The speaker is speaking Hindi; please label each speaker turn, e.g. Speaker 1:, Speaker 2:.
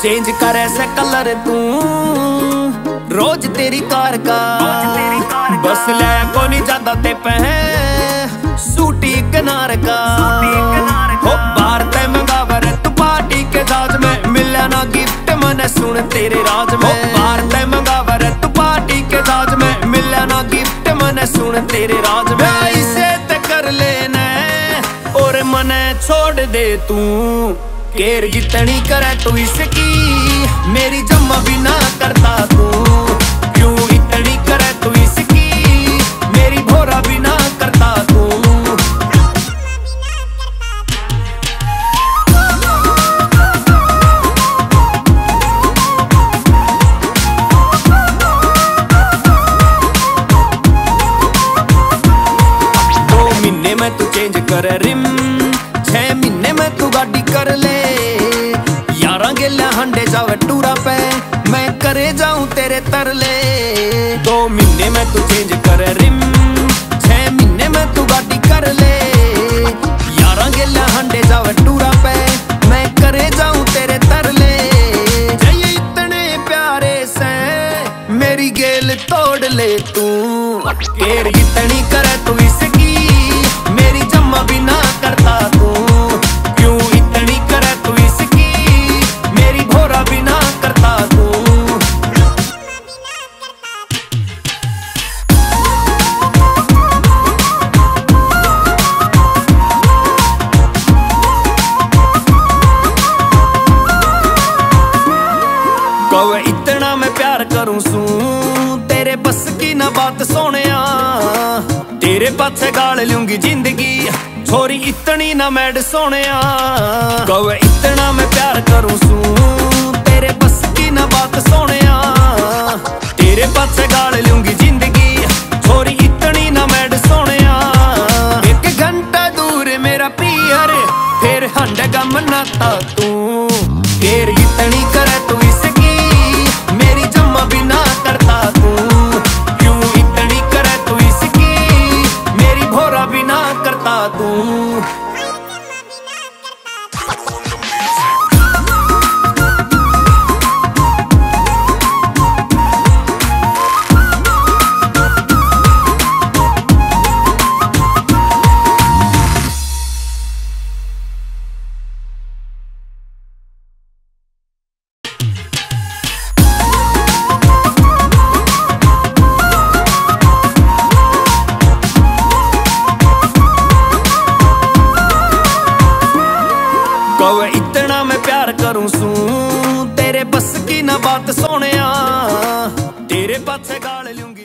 Speaker 1: चेंज कर ऐसे कलर तू रोज तेरी कार का बस ले को नहीं ज्यादा ते पह सूटी किनार का हो बाहर ते मंगावर तू पार्टी के जहाज में मिले ना गिफ्ट मने सुन तेरे राज में बाहर ते मंगावर तू पार्टी के जहाज में मिले ना गिफ्ट मने सुन तेरे राज में इसे ते कर लेना और मने छोड़ दे तू केर जितनी करे तू इसकी मेरी जम्मा भी ना करता तू क्यों इतनी करे तू इसकी मेरी भोरा भी ना करता तू में तू चेंज कर रिम 6 महीने में तू गाड़ी कर ले 11 गेला हंडे जावे टूरा पे मैं करे जाऊं तेरे तरले 2 महीने में तू चेंज कर रिम 6 महीने में तू गाड़ी कर ले 11 गेला हंडे जावे टूरा पे मैं करे जाऊं तेरे तरले जय इतने प्यारे से मेरी गेल तोड़ ले तू केर इतनी करे तू इसकी मेरी जम्मा भी ना करता तू क्यों इतनी करे तू इसकी मेरी भोरा भी ना करता तू कवे इतना मैं प्यार करूं सू तेरे बस की ना बात सोनिया तेरे पाछे गाल लूंगी जिंदगी छोरी इतनी ना मैड सोनिया कवे इतना मैं प्यार करूं सू तेरे बस की ना बात सोनिया तेरे पाछे गाल लूंगी जिंदगी छोरी इतनी ना मैड सोनिया 1 घंटा दूर मेरा पियर फिर हंडगा मनाता तू फिर इतनी करे तू इसकी मेरी जम्मा भी ना करता तू क्यों इतनी करे तू इसकी मेरी भोरा भी ना करता तू कवे इतना मैं प्यार करूं सू तेरे बस की ना बात सोनिया तेरे पाछे गाल लूंगी।